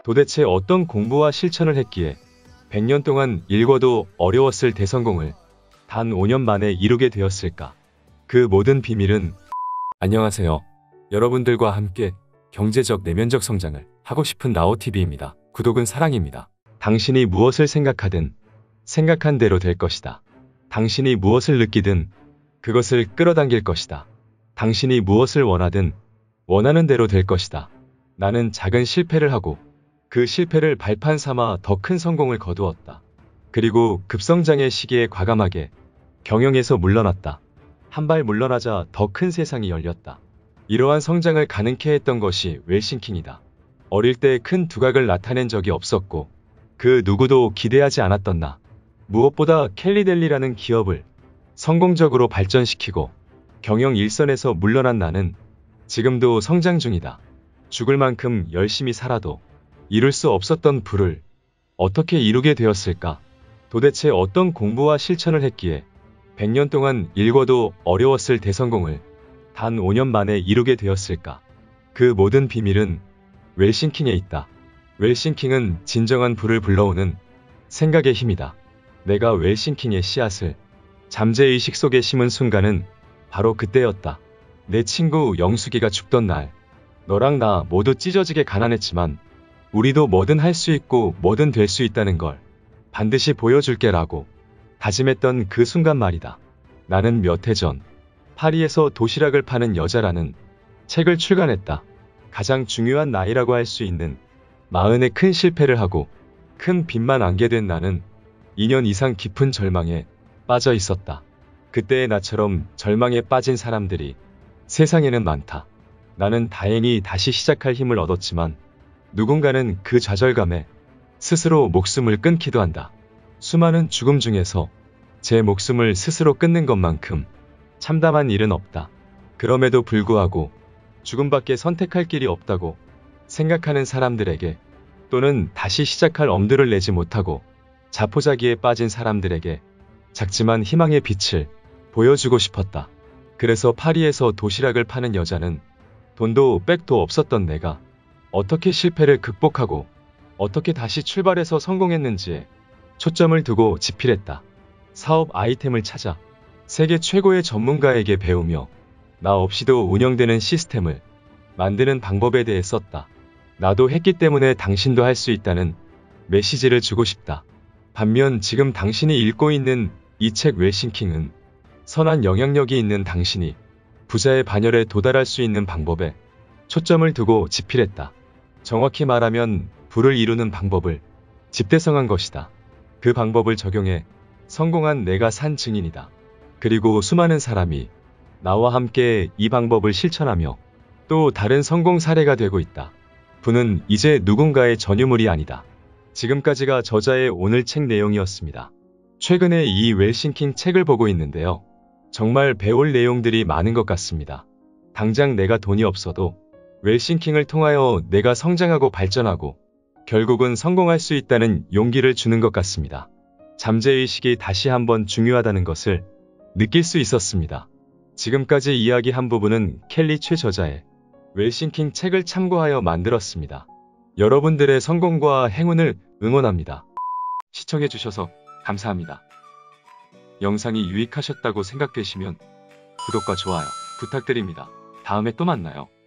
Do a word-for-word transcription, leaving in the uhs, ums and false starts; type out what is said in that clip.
도대체 어떤 공부와 실천을 했기에 백 년 동안 읽어도 어려웠을 대성공을 단 오 년 만에 이루게 되었을까? 그 모든 비밀은 안녕하세요. 여러분들과 함께 경제적 내면적 성장을 하고 싶은 나오티비입니다. 구독은 사랑입니다. 당신이 무엇을 생각하든 생각한 대로 될 것이다. 당신이 무엇을 느끼든 그것을 끌어당길 것이다. 당신이 무엇을 원하든 원하는 대로 될 것이다. 나는 작은 실패를 하고 그 실패를 발판 삼아 더 큰 성공을 거두었다. 그리고 급성장의 시기에 과감하게 경영에서 물러났다. 한 발 물러나자 더 큰 세상이 열렸다. 이러한 성장을 가능케 했던 것이 웰싱킹이다. 어릴 때 큰 두각을 나타낸 적이 없었고 그 누구도 기대하지 않았던 나. 무엇보다 켈리델리라는 기업을 성공적으로 발전시키고 경영 일선에서 물러난 나는 지금도 성장 중이다. 죽을 만큼 열심히 살아도 이룰 수 없었던 부를 어떻게 이루게 되었을까? 도대체 어떤 공부와 실천을 했기에 백 년 동안 읽어도 어려웠을 대성공을 단 오 년 만에 이루게 되었을까? 그 모든 비밀은 웰싱킹에 있다. 웰싱킹은 진정한 부를 불러오는 생각의 힘이다. 내가 웰싱킹의 씨앗을 잠재의식 속에 심은 순간은 바로 그때였다. 내 친구 영숙이가 죽던 날, 너랑 나 모두 찢어지게 가난했지만 우리도 뭐든 할 수 있고 뭐든 될 수 있다는 걸 반드시 보여줄게 라고 다짐했던 그 순간 말이다. 나는 몇 해 전 파리에서 도시락을 파는 여자라는 책을 출간했다. 가장 중요한 나이라고 할 수 있는 마흔에 큰 실패를 하고 큰 빚만 안게 된 나는 이 년 이상 깊은 절망에 빠져 있었다. 그때의 나처럼 절망에 빠진 사람들이 세상에는 많다. 나는 다행히 다시 시작할 힘을 얻었지만 누군가는 그 좌절감에 스스로 목숨을 끊기도 한다. 수많은 죽음 중에서 제 목숨을 스스로 끊는 것만큼 참담한 일은 없다. 그럼에도 불구하고 죽음밖에 선택할 길이 없다고 생각하는 사람들에게 또는 다시 시작할 엄두를 내지 못하고 자포자기에 빠진 사람들에게 작지만 희망의 빛을 보여주고 싶었다. 그래서 파리에서 도시락을 파는 여자는 돈도 백도 없었던 내가 어떻게 실패를 극복하고 어떻게 다시 출발해서 성공했는지에 초점을 두고 집필했다. 사업 아이템을 찾아 세계 최고의 전문가에게 배우며 나 없이도 운영되는 시스템을 만드는 방법에 대해 썼다. 나도 했기 때문에 당신도 할 수 있다는 메시지를 주고 싶다. 반면 지금 당신이 읽고 있는 이 책 웰싱킹은 선한 영향력이 있는 당신이 부자의 반열에 도달할 수 있는 방법에 초점을 두고 집필했다. 정확히 말하면 부를 이루는 방법을 집대성한 것이다. 그 방법을 적용해 성공한 내가 산 증인이다. 그리고 수많은 사람이 나와 함께 이 방법을 실천하며 또 다른 성공 사례가 되고 있다. 부는 이제 누군가의 전유물이 아니다. 지금까지가 저자의 오늘 책 내용이었습니다. 최근에 이 웰싱킹 책을 보고 있는데요. 정말 배울 내용들이 많은 것 같습니다. 당장 내가 돈이 없어도 웰싱킹을 통하여 내가 성장하고 발전하고 결국은 성공할 수 있다는 용기를 주는 것 같습니다. 잠재의식이 다시 한번 중요하다는 것을 느낄 수 있었습니다. 지금까지 이야기한 부분은 켈리 최 저자의 웰싱킹 책을 참고하여 만들었습니다. 여러분들의 성공과 행운을 응원합니다. 시청해주셔서 감사합니다. 영상이 유익하셨다고 생각되시면 구독과 좋아요 부탁드립니다. 다음에 또 만나요.